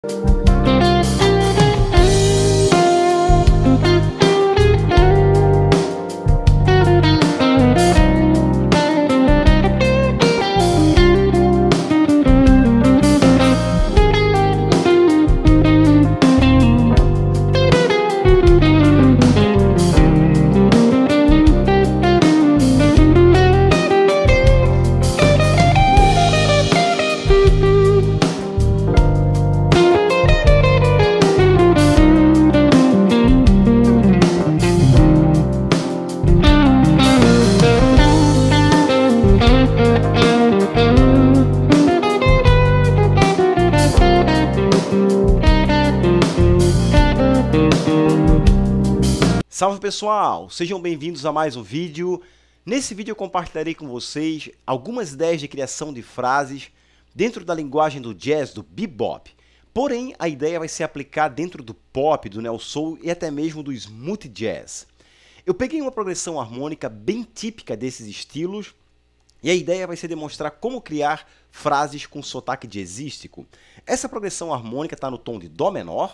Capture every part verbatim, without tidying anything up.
Salve pessoal, sejam bem-vindos a mais um vídeo. Nesse vídeo eu compartilharei com vocês algumas ideias de criação de frases dentro da linguagem do jazz, do bebop. Porém, a ideia vai ser aplicar dentro do pop, do neo soul e até mesmo do smooth jazz. Eu peguei uma progressão harmônica bem típica desses estilos e a ideia vai ser demonstrar como criar frases com sotaque jazzístico. Essa progressão harmônica está no tom de dó menor.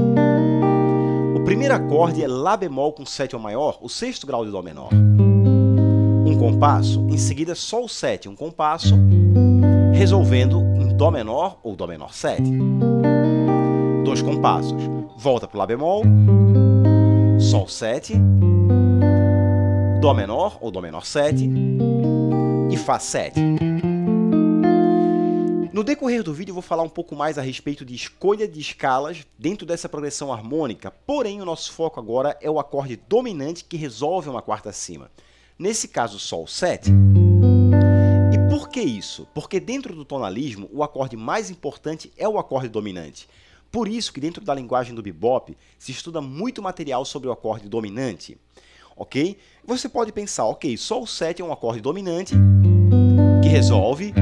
O primeiro acorde é Lá bemol com sétima maior, o sexto grau de dó menor. Um compasso, em seguida Sol sete, um compasso, resolvendo em dó menor ou dó menor sete. Dois compassos, volta para o Lá bemol, Sol sete, dó menor ou dó menor sete e Fá sete. No decorrer do vídeo eu vou falar um pouco mais a respeito de escolha de escalas dentro dessa progressão harmônica, porém o nosso foco agora é o acorde dominante que resolve uma quarta acima. Nesse caso, Sol sete. E por que isso? Porque dentro do tonalismo, o acorde mais importante é o acorde dominante. Por isso que dentro da linguagem do bebop se estuda muito material sobre o acorde dominante. Ok? Você pode pensar, ok, Sol sete é um acorde dominante que resolve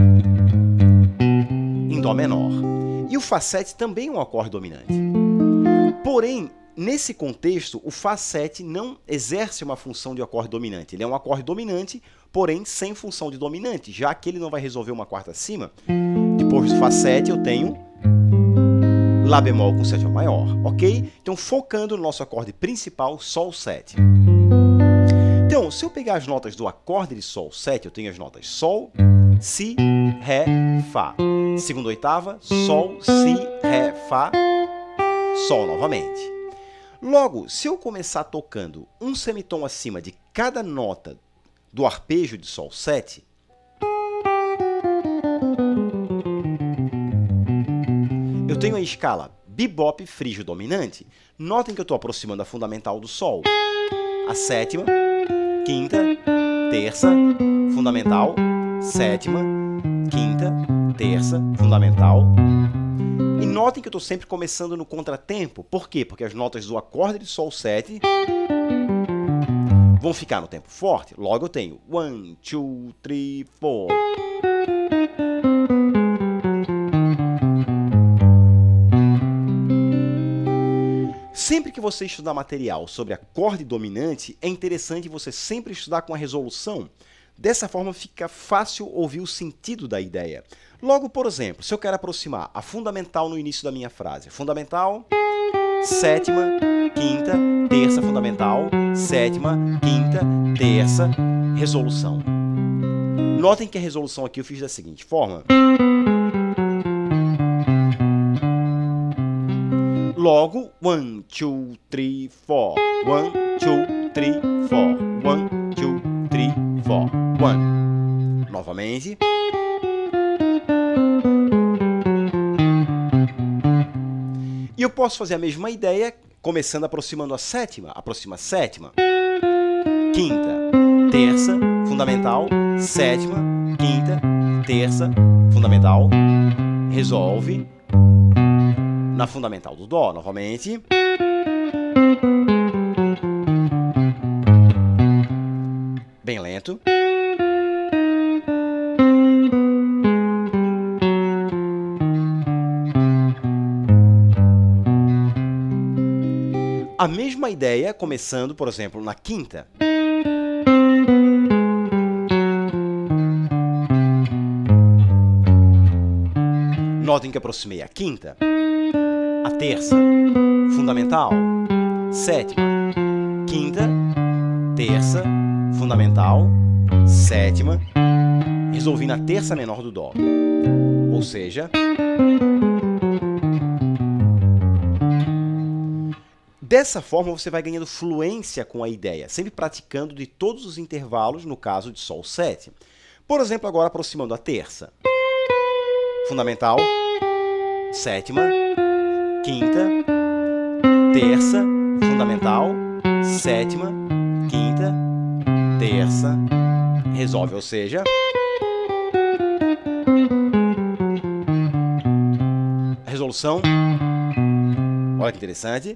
em dó menor. E o Fá sete também é um acorde dominante. Porém, nesse contexto, o Fá sete não exerce uma função de acorde dominante. Ele é um acorde dominante, porém sem função de dominante, já que ele não vai resolver uma quarta acima. Depois do Fá sete eu tenho Lá bemol com sétima maior, ok? Então, focando no nosso acorde principal, Sol sete. Então, se eu pegar as notas do acorde de Sol sete, eu tenho as notas Sol, Si, Ré, Fá. Segunda oitava, Sol, Si, Ré, Fá, Sol novamente. Logo, se eu começar tocando um semitom acima de cada nota do arpejo de Sol sete, eu tenho a escala bebop frígio dominante. Notem que eu estou aproximando a fundamental do Sol. A sétima, quinta, terça, fundamental, sétima, quinta, terça, fundamental. E notem que eu estou sempre começando no contratempo. Por quê? Porque as notas do acorde de Sol sete vão ficar no tempo forte. Logo eu tenho one, two, three, four. Sempre que você estudar material sobre acorde dominante, é interessante você sempre estudar com a resolução. Dessa forma fica fácil ouvir o sentido da ideia. Logo, por exemplo, se eu quero aproximar a fundamental no início da minha frase, fundamental, sétima, quinta, terça, fundamental, sétima, quinta, terça, resolução. Notem que a resolução aqui eu fiz da seguinte forma. Logo, one, two, three, four, one, two, three, four, one, two, three, four, one. Novamente. E eu posso fazer a mesma ideia, começando aproximando a sétima, aproxima a sétima, quinta, terça, fundamental, sétima, quinta, terça, fundamental, resolve na fundamental do Dó, novamente. Bem lento. A mesma ideia, começando, por exemplo, na quinta. Notem que aproximei a quinta. a terça, fundamental, sétima, quinta, terça, fundamental, sétima, resolvi na terça menor do Dó. Ou seja, dessa forma você vai ganhando fluência com a ideia, sempre praticando de todos os intervalos, no caso de Sol sete. Por exemplo, agora aproximando a terça. Fundamental, sétima, quinta, terça, fundamental, sétima, quinta, terça, resolve, ou seja, a resolução, olha que interessante.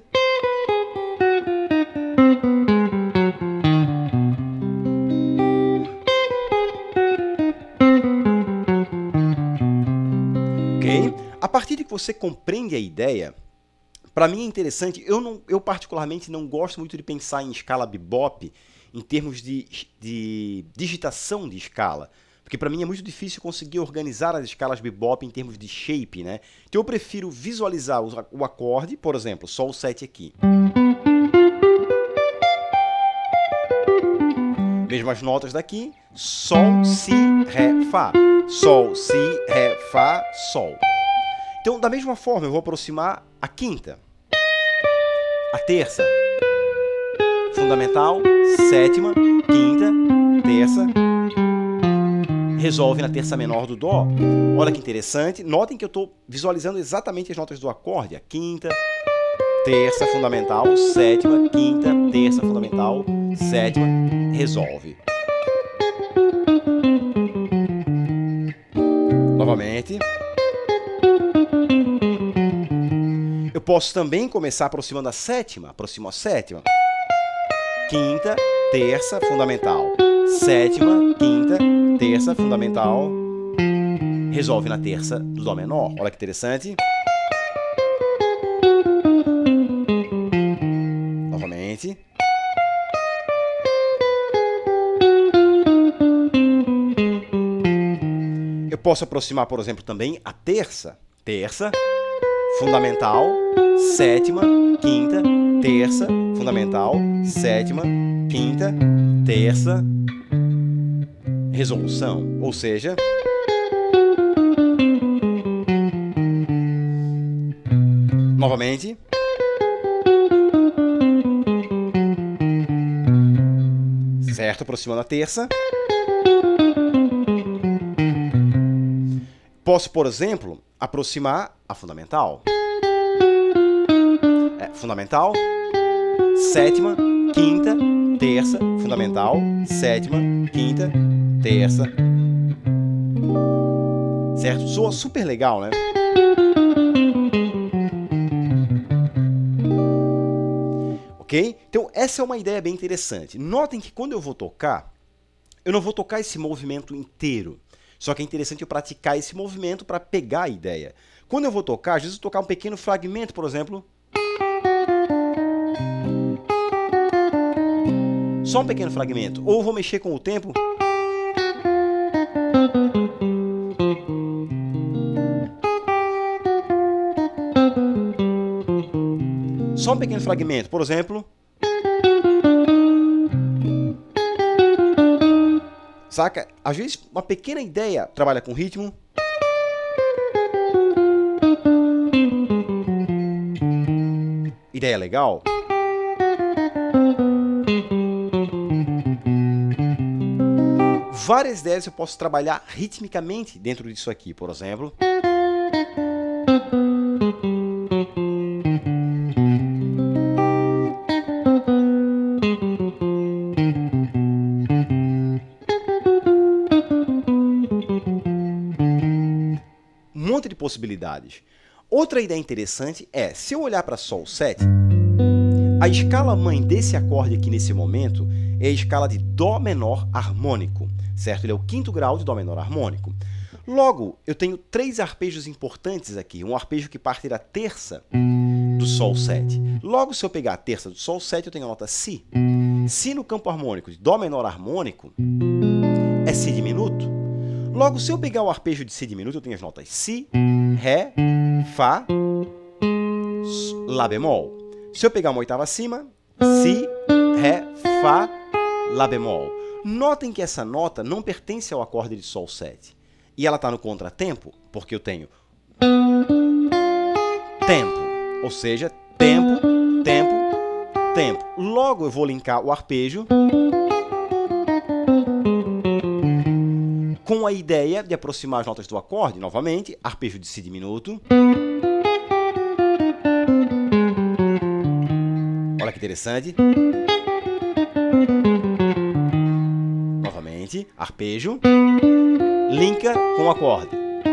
A partir de que você compreende a ideia, para mim é interessante, eu, não, eu particularmente não gosto muito de pensar em escala bebop em termos de, de digitação de escala, porque para mim é muito difícil conseguir organizar as escalas bebop em termos de shape, né? Então eu prefiro visualizar o, o acorde, por exemplo, Sol sete aqui. Mesmo as notas daqui, Sol, Si, Ré, Fá. Sol, Si, Ré, Fá, Sol. Então, da mesma forma, eu vou aproximar a quinta, a terça, fundamental, sétima, quinta, terça, resolve na terça menor do Dó. Olha que interessante, notem que eu estou visualizando exatamente as notas do acorde, a quinta, terça, fundamental, sétima, quinta, terça, fundamental, sétima, resolve. Novamente. Eu posso também começar aproximando a sétima, aproximo a sétima, quinta, terça, fundamental, sétima, quinta, terça, fundamental, resolve na terça do Dó menor. Olha que interessante. Novamente. Eu posso aproximar, por exemplo, também a terça, terça, fundamental, sétima, quinta, terça, fundamental, sétima, quinta, terça, resolução. Ou seja, novamente, certo, aproximando a terça. Posso, por exemplo, aproximar a fundamental. É, fundamental, sétima, quinta, terça, fundamental, sétima, quinta, terça. Certo? Soa super legal, né? Ok? Então, essa é uma ideia bem interessante. Notem que quando eu vou tocar, eu não vou tocar esse movimento inteiro. Só que é interessante eu praticar esse movimento para pegar a ideia. Quando eu vou tocar, às vezes eu vou tocar um pequeno fragmento, por exemplo. Só um pequeno fragmento. Ou eu vou mexer com o tempo. Só um pequeno fragmento, por exemplo. Saca? Às vezes, uma pequena ideia trabalha com ritmo. Ideia legal? Várias ideias eu posso trabalhar ritmicamente dentro disso aqui, por exemplo. Um monte de possibilidades. Outra ideia interessante é, se eu olhar para Sol sete, a escala mãe desse acorde aqui nesse momento é a escala de Dó menor harmônico, certo? Ele é o quinto grau de Dó menor harmônico. Logo, eu tenho três arpejos importantes aqui. Um arpejo que parte da terça do Sol sete. Logo, se eu pegar a terça do Sol sete, eu tenho a nota Si. Si no campo harmônico de Dó menor harmônico é Si diminuto. Logo, se eu pegar o arpejo de Si diminuto, eu tenho as notas Si, Ré, Fá, Lá bemol. Se eu pegar uma oitava acima, Si, Ré, Fá, Lá bemol. Notem que essa nota não pertence ao acorde de Sol sete. E ela está no contratempo, porque eu tenho tempo, ou seja, tempo, tempo, tempo. Logo eu vou linkar o arpejo com a ideia de aproximar as notas do acorde, novamente, arpejo de Si diminuto. Olha que interessante. Novamente, arpejo, linka com o acorde.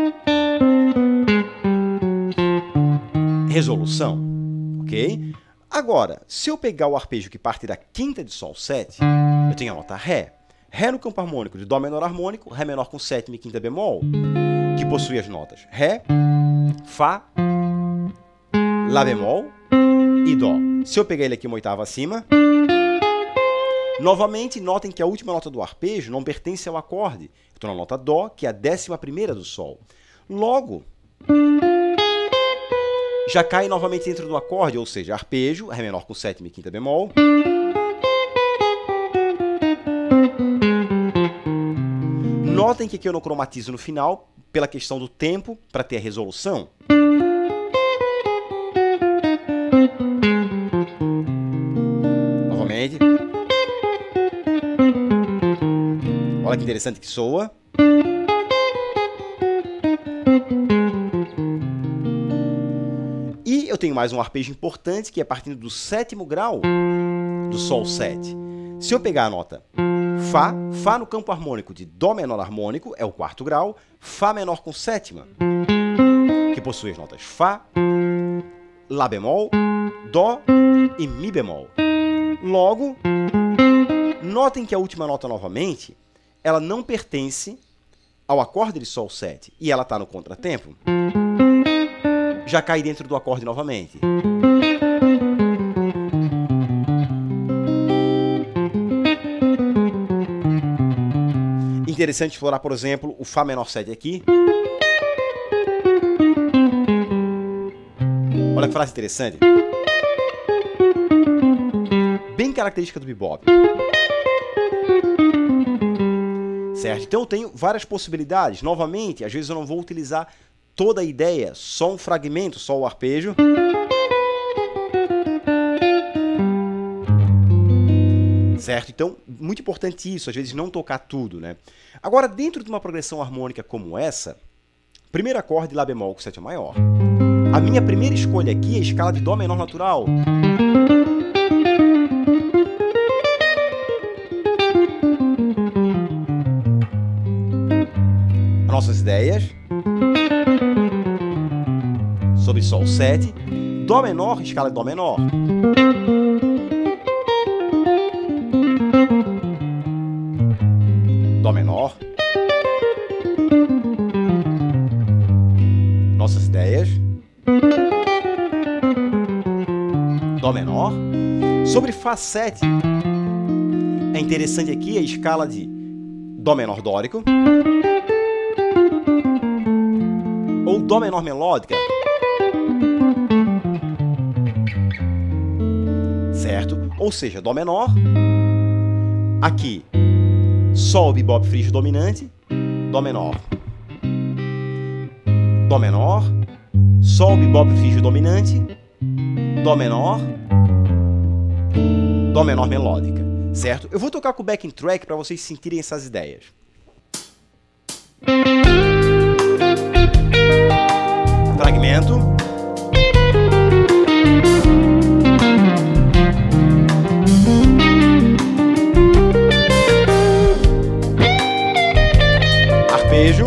Resolução, ok? Agora, se eu pegar o arpejo que parte da quinta de Sol sete, eu tenho a nota Ré. Ré no campo harmônico de Dó menor harmônico, Ré menor com sétima e quinta bemol, que possui as notas Ré, Fá, Lá bemol e Dó. Se eu pegar ele aqui uma oitava acima, novamente, notem que a última nota do arpejo não pertence ao acorde. Eu estou na nota Dó, que é a décima primeira do Sol. Logo, já cai novamente dentro do acorde, ou seja, arpejo, Ré menor com sétima e quinta bemol. Notem que aqui eu não cromatizo no final, pela questão do tempo, para ter a resolução. Novamente. Olha que interessante que soa. E eu tenho mais um arpejo importante, que é partindo do sétimo grau do Sol sete. Se eu pegar a nota Fá, Fá no campo harmônico de Dó menor harmônico, é o quarto grau, Fá menor com sétima, que possui as notas Fá, Lá bemol, Dó e Mi bemol. Logo, notem que a última nota novamente, ela não pertence ao acorde de Sol sete, e ela está no contratempo. Já cai dentro do acorde novamente. Interessante explorar, por exemplo, o Fá menor sete aqui. Olha que frase interessante. Bem característica do bebop. Certo? Então eu tenho várias possibilidades. Novamente, às vezes eu não vou utilizar toda a ideia, só um fragmento, só o arpejo. Certo? Então, muito importante isso, às vezes não tocar tudo, né? Agora, dentro de uma progressão harmônica como essa, primeiro acorde Lá bemol com sétima maior. A minha primeira escolha aqui é a escala de Dó menor natural. Nossas ideias sobre Sol sete, Dó menor, escala de Dó menor. Dó menor. Nossas ideias. Dó menor. Sobre Fá sete, é interessante aqui a escala de Dó menor dórico ou Dó menor melódica. Certo? Ou seja, Dó menor, aqui Sol bebop frígio dominante, Dó menor, Dó menor, Sol bebop frígio dominante, Dó menor, Dó menor melódica, certo? Eu vou tocar com o backing track para vocês sentirem essas ideias. Fragmento. Arpejo.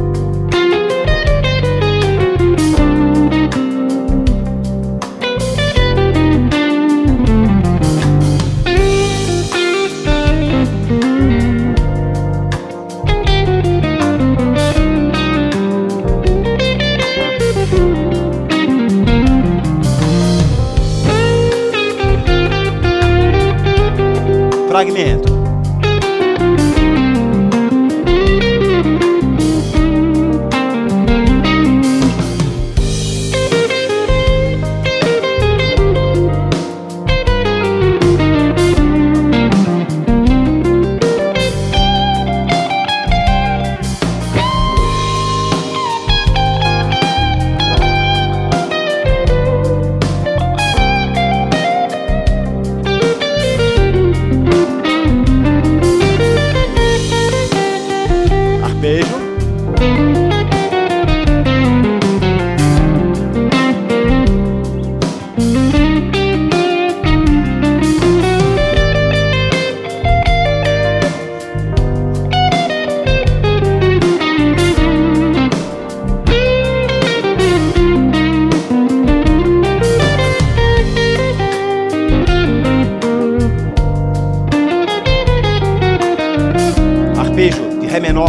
Fragmento.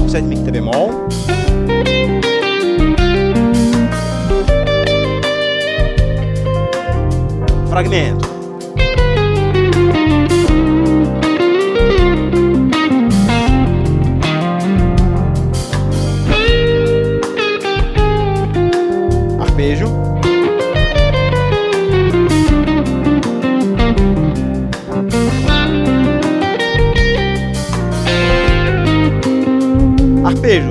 sétima em quinta bemol. Fragmento. Arpejo. Arpejo.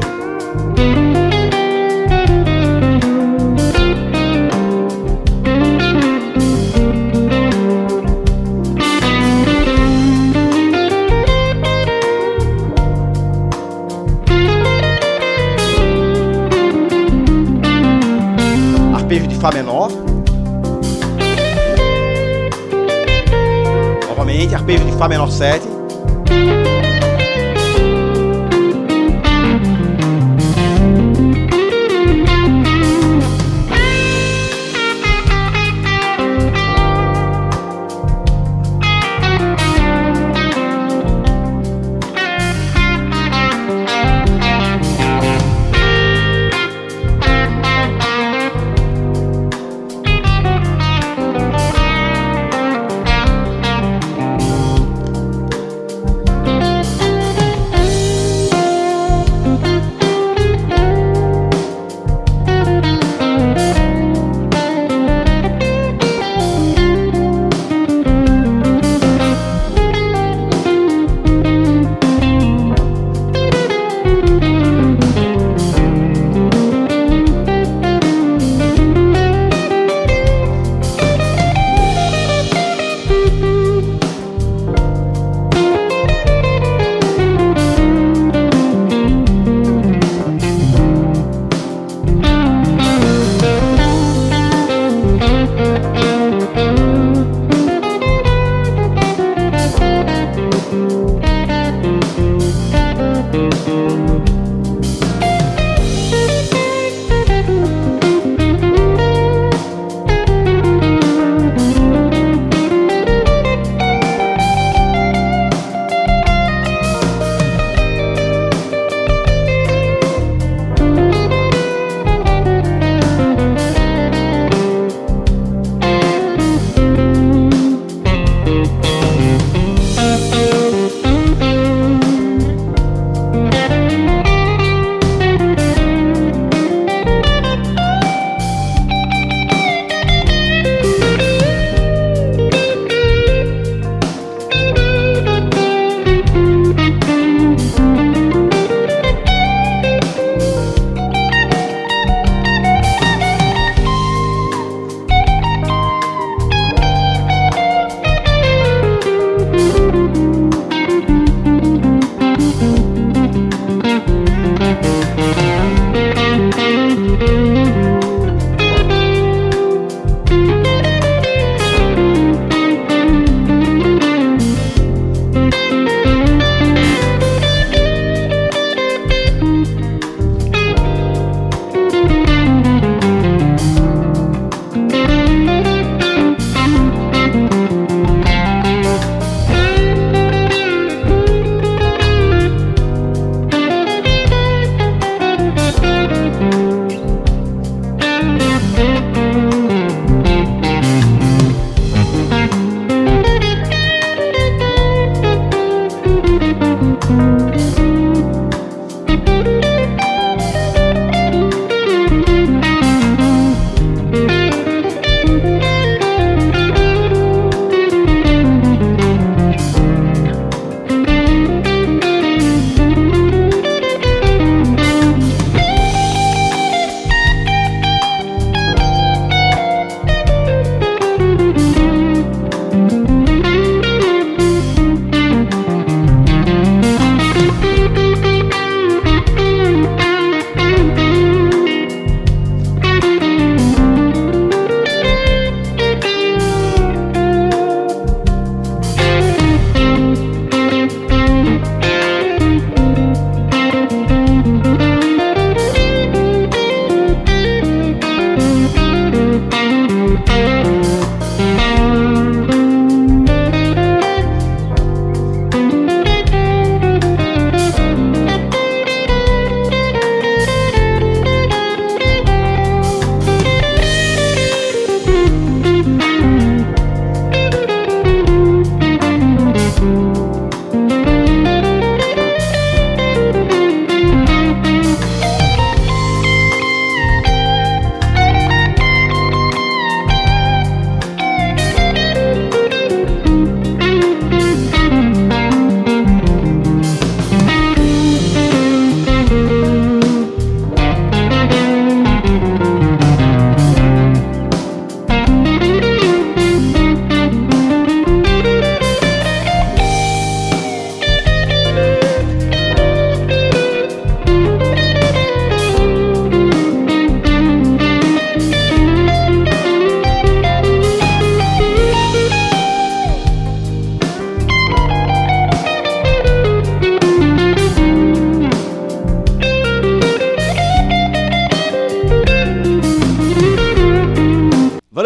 Arpejo de Fá menor. Novamente, arpejo de Fá menor sete.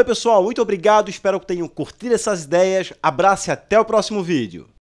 pessoal, muito obrigado, espero que tenham curtido essas ideias, abraço e até o próximo vídeo.